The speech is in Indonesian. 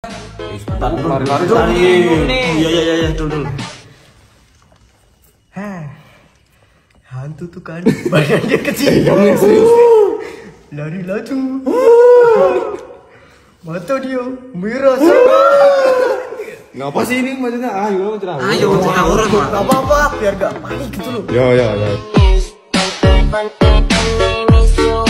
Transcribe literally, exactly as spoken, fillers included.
Lari-lari lari. Iya iya iya dulu dulu. Hah. Hantu tuh kan badannya kecil. Lari laju. Mata dia merah sama. Ngapa sih ini maksudnya? Ayo cerah. Ayo cerah orang mah. Gak apa-apa biar gak panik gitu loh. Ya ya ya.